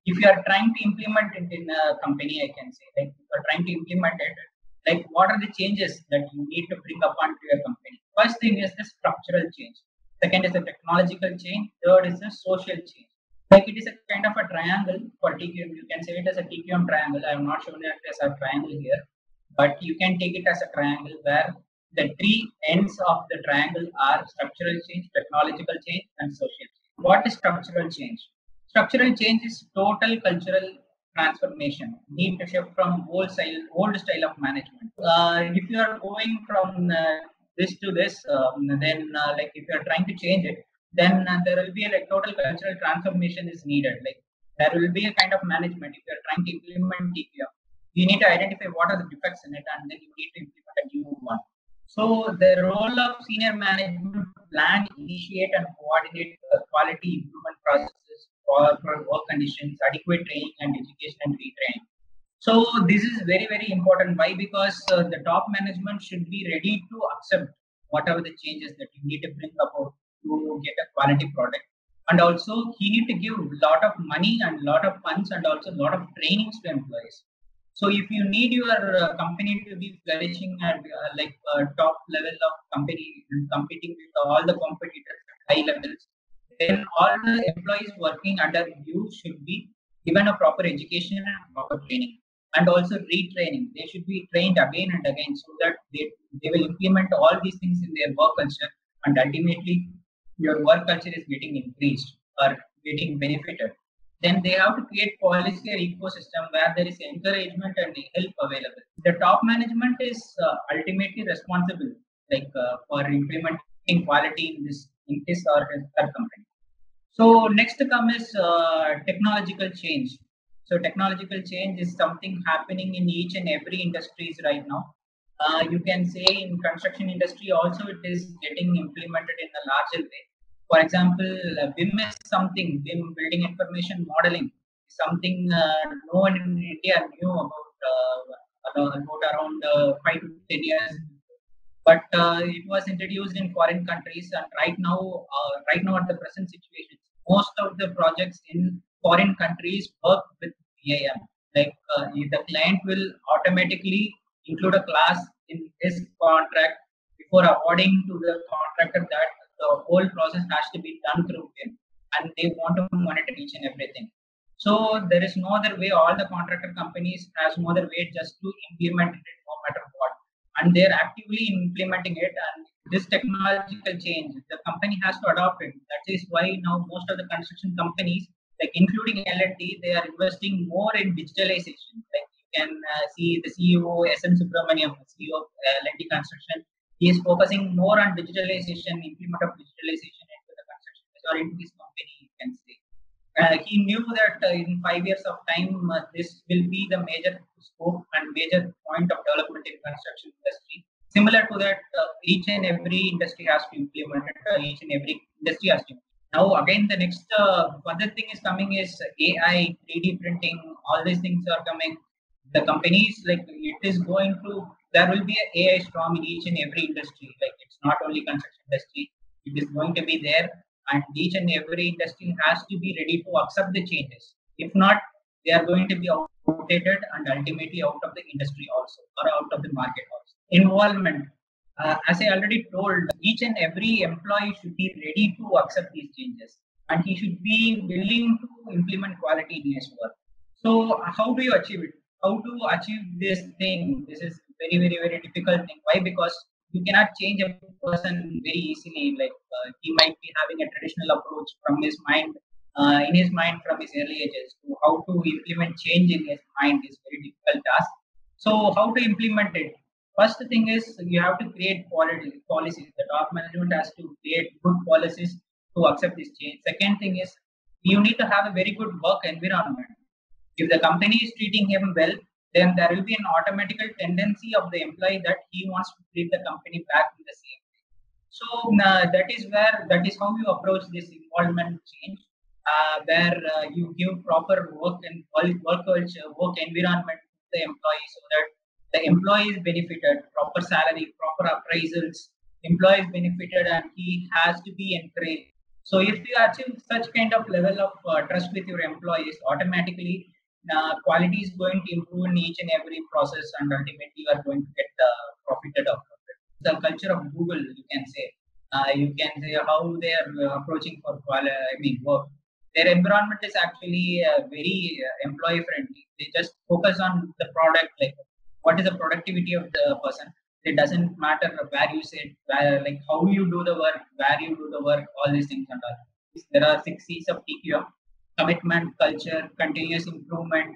if you are trying to implement it in a company, I can say, like if you are trying to implement it, like what are the changes that you need to bring upon to your company? First thing is the structural change. Second is the technological change. Third is the social change. Like it is a kind of a triangle for TQM. You can say it as a TQM triangle. I am not showing it as a triangle here, but you can take it as a triangle where the three ends of the triangle are structural change, technological change, and social change. What is structural change? Structural change is total cultural transformation. Need to shift from old style of management. If you are going from this to this, then like if you are trying to change it, then there will be a like total cultural transformation is needed. Like there will be a kind of management if you are trying to implement TPM. You need to identify what are the defects in it, and then you need to implement a new one. So the role of senior management plan, initiate and coordinate quality improvement processes for work conditions, adequate training and education and retraining. So this is very, very important. Why? Because the top management should be ready to accept whatever the changes that you need to bring about to get a quality product. And also he need to give a lot of money and lot of funds and also a lot of trainings to employees. So if you need your company to be flourishing at like top level of company and competing with all the competitors at high levels, then all the employees working under you should be given a proper education and proper training and also retraining. They should be trained again and again so that they will implement all these things in their work culture, and ultimately your work culture is getting increased or getting benefited. Then they have to create policy or ecosystem where there is encouragement and help available. The top management is ultimately responsible, like for implementing quality in his or her company. So next to come is technological change. So technological change is something happening in each and every industries right now. You can say in construction industry also it is getting implemented in a larger way. For example, BIM is something, BIM building information modeling is something no one in India knew about around 5 to 10 years, but it was introduced in foreign countries, and right now at the present situation, most of the projects in foreign countries work with BIM. Like the client will automatically include a class in his contract before awarding to the contractor that the whole process has to be done through BIM, and they want to monitor each and everything. So there is no other way. All the contractor companies has no other way just to implement it no matter what, and they're actively implementing it. And this technological change, the company has to adopt it. That is why now most of the construction companies, like including L&T, they are investing more in digitalization. Like you can see the CEO SM Subramaniam, CEO of L&T Construction, he is focusing more on digitalization, implement of digitalization into the construction or into this company, you can say. He knew that in 5 years of time, this will be the major scope and major point of development in construction industry. Similar to that, each and every industry has to implement it. Each and every industry has to. Now, again, the next other thing is coming is AI, 3D printing. All these things are coming. The companies, like it is going to. There will be an AI storm in each and every industry. Like it's not only construction industry. It is going to be there, and each and every industry has to be ready to accept the changes. If not, they are going to be outdated and ultimately out of the industry also, or out of the market also. Involvement. As I already told, each and every employee should be ready to accept these changes, and he should be willing to implement quality in his work. So, how do you achieve it? How to achieve this thing? This is very, very, very difficult thing. Why? Because you cannot change a person very easily. Like he might be having a traditional approach from his mind, in his mind from his early ages. So how to implement change in his mind is very difficult task. So how to implement it? First thing is you have to create policies. The top management has to create good policies to accept this change. Second thing is you need to have a very good work environment. If the company is treating him well, then there will be an automatical tendency of the employee that he wants to treat the company back in the same way. So that is how you approach this involvement change, where you give proper work and work culture, work environment to the employee so that the employee is benefited, proper salary, proper appraisals, employee is benefited, and he has to be encouraged. So if you achieve such kind of level of trust with your employees, automatically quality is going to improve in each and every process, and ultimately you are going to get profited out of it. The culture of Google, you can say. You can say how they are approaching for work. Their environment is actually very employee friendly. They just focus on the product, like what is the productivity of the person. It doesn't matter where you sit, like how you do the work, where you do the work, all these things and all. There are 6 C's of TQM: commitment, culture, continuous improvement,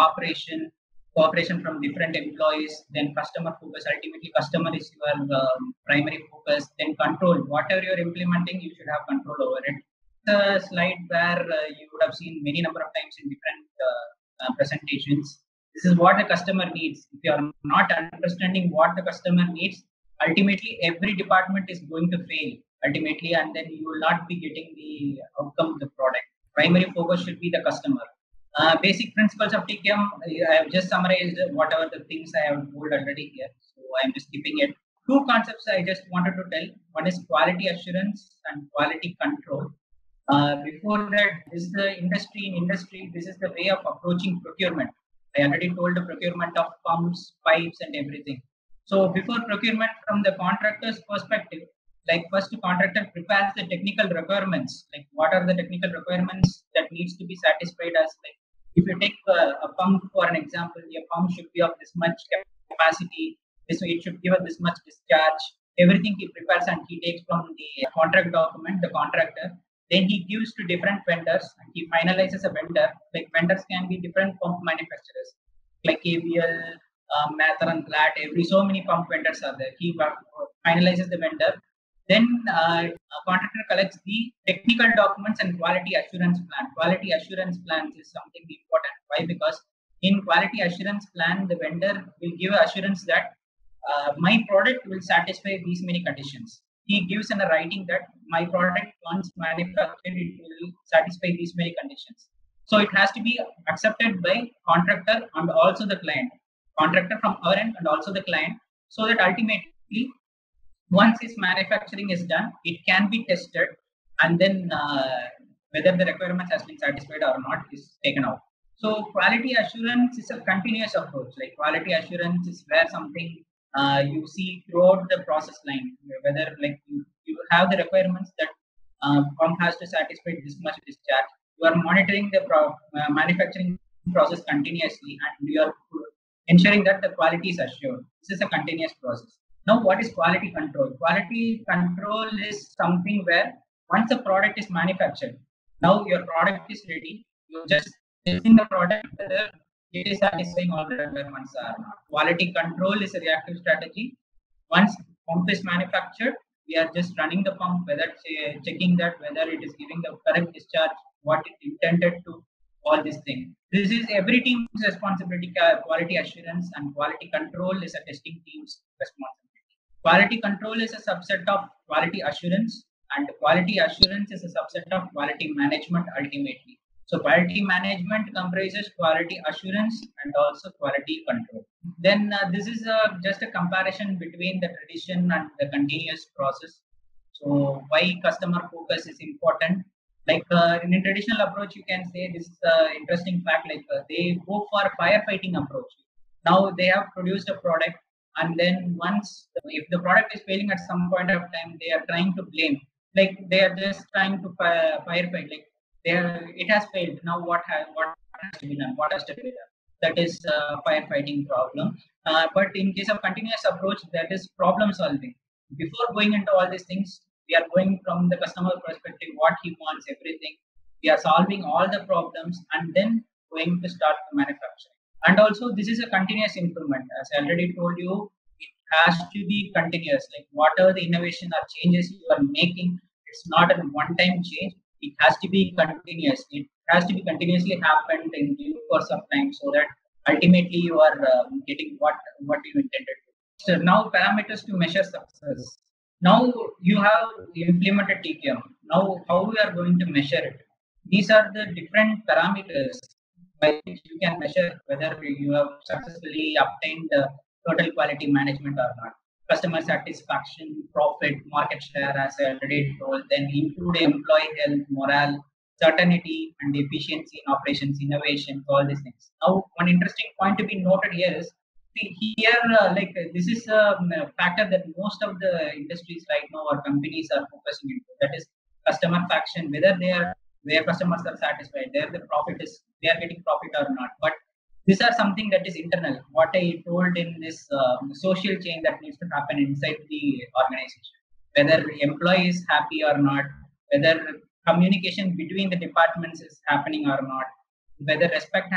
cooperation from different employees, then customer focus. Ultimately, customer is your primary focus. Then control. Whatever you're implementing, you should have control over it. The slide where you would have seen many number of times in different presentations. This is what the customer needs. If you are not understanding what the customer needs, ultimately every department is going to fail ultimately, and then you will not be getting the outcome of the product. Primary focus should be the customer. Basic principles of TKM, I have just summarized whatever the things I have told already here. So I'm just skipping it. Two concepts I just wanted to tell. One is quality assurance and quality control. Before that, this is the industry. In industry, this is the way of approaching procurement. I already told the procurement of pumps, pipes, and everything. So before procurement, from the contractor's perspective, like first the contractor prepares the technical requirements, like what are the technical requirements that needs to be satisfied. As like if you take a pump for an example, a pump should be of this much capacity, this it should give us this much discharge. Everything he prepares and he takes from the contract document, the contractor. Then he gives to different vendors and he finalizes a vendor. Like vendors can be different pump manufacturers, like ABL, Mather and Platt. Every so many pump vendors are there. He finalizes the vendor. Then a contractor collects the technical documents and quality assurance plan. Quality assurance plans is something important. Why? Because in quality assurance plan, the vendor will give assurance that my product will satisfy these many conditions. He gives in a writing that my product, once manufactured, it will satisfy these many conditions. So it has to be accepted by contractor and also the client. Contractor from our end and also the client, so that ultimately once his manufacturing is done, it can be tested, and then whether the requirements has been satisfied or not is taken out. So quality assurance is a continuous approach. Like quality assurance is where something you see throughout the process line, whether like you have the requirements that pump has to satisfy this much discharge. You are monitoring the manufacturing process continuously, and you are ensuring that the quality is assured. This is a continuous process. Now, what is quality control? Quality control is something where once a product is manufactured, now your product is ready. You just testing the product whether it is satisfying all the requirements or not. Quality control is a reactive strategy. Once pump is manufactured, we are just running the pump, whether checking that whether it is giving the correct discharge, what it intended to, all these things. This is every team's responsibility. Quality assurance and quality control is a testing team's responsibility. Quality control is a subset of quality assurance, and quality assurance is a subset of quality management ultimately. So quality management comprises quality assurance and also quality control. Then this is just a comparison between the tradition and the continuous process. So why customer focus is important? Like in a traditional approach, you can say this is interesting fact. Like they go for firefighting approach. Now they have produced a product, and then once if the product is failing at some point of time, they are trying to blame. Like they are just trying to firefight. Like it has failed. Now what has to be done? What has to be done? That is firefighting problem. But in case of continuous approach, that is problem solving. Before going into all these things, we are going from the customer perspective, what he wants, everything. We are solving all the problems and then going to start the manufacturing. And also, this is a continuous improvement. As I already told you, it has to be continuous. Like whatever the innovation or changes you are making, it's not a one-time change. It has to be continuous. It has to be continuously happened in due course of time, so that ultimately you are getting what you intended to. So now parameters to measure success. Now you have implemented TQM. Now how we are going to measure it? These are the different parameters by which you can measure whether you have successfully obtained total quality management or not. customer satisfaction, profit, market share, as I already told. Then include employee health, morale, certainty, and efficiency in operations, innovation, all these things. Now, one interesting point to be noted here is, see, here, this is a factor that most of the industries right now or companies are focusing into. That is customer faction, whether their customers are satisfied, they are getting profit or not. But these are something that is internal. What I told in this social change that needs to happen inside the organization, whether employee is happy or not, whether communication between the departments is happening or not, whether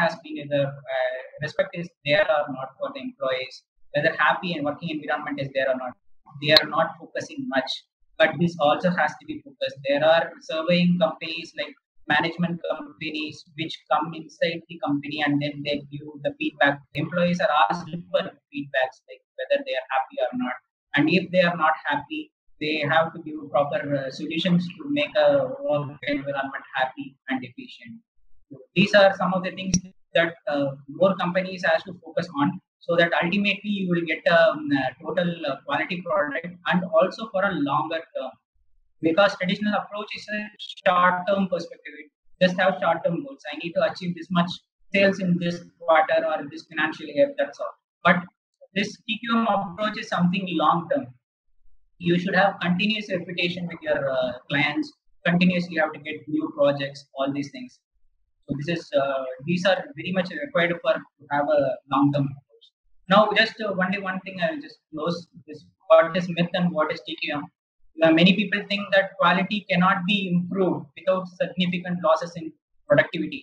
respect is there or not for the employees, whether happy and working environment is there or not. They are not focusing much, but this also has to be focused. There are surveying companies like management companies which come inside the company and then they give the feedback. Employees are asked for feedbacks like whether they are happy or not, and if they are not happy, they have to give proper solutions to make a work environment happy and efficient. So these are some of the things that more companies has to focus on, so that ultimately you will get a total quality product and also for a longer term, because traditional approach is a short-term perspective. It just have short-term goals. I need to achieve this much sales in this quarter or this financial year. That's all. But this TQM approach is something long-term. You should have continuous reputation with your clients. Continuously, you have to get new projects. All these things. So these are very much required for to have a long-term approach. Now, just only one thing I will just close this: what is myth and what is TQM? Many people think that quality cannot be improved without significant losses in productivity.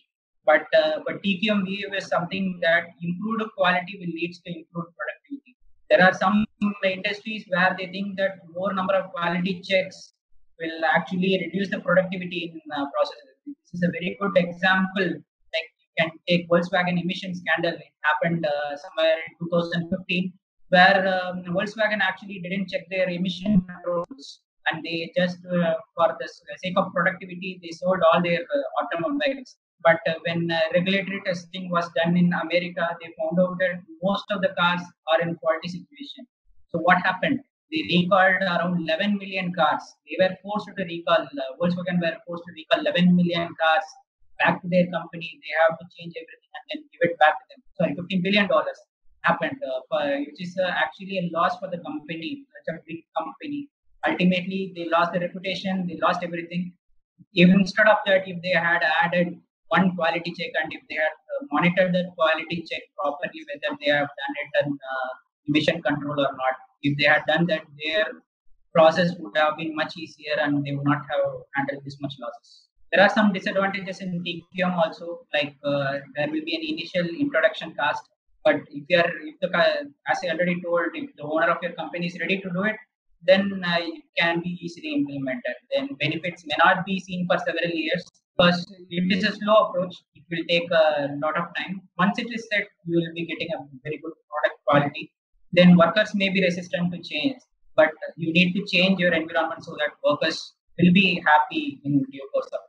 But TQM view is something that improved quality will lead to improved productivity. There are some industries where they think that more number of quality checks will actually reduce the productivity in processes. This is a very good example. Like you can take Volkswagen emission scandal. It happened somewhere in 2015, where Volkswagen actually didn't check their emission controls, and they just for the sake of productivity they sold all their automobiles. But when regulatory testing was done in America, they found out that most of the cars are in faulty situation. So what happened? They recalled around 11 million cars. They were forced to recall. Volkswagen were forced to recall 11 million cars back to their company. They have to change everything and then give it back to them. Sorry, $15 billion happened, which is actually a loss for the company, such a big company. Ultimately, they lost their reputation, they lost everything. Even instead of that, if they had added one quality check and if they had monitored that quality check properly, whether they have done it in emission control or not, if they had done that, their process would have been much easier and they would not have handled this much losses. There are some disadvantages in TQM also, like there will be an initial introduction cost. But as I already told, if the owner of your company is ready to do it, then it can be easily implemented. Then benefits may not be seen for several years, because if it is a slow approach, it will take a lot of time. Once it is set, you will be getting a very good product quality. Then workers may be resistant to change, but you need to change your environment so that workers will be happy in due course of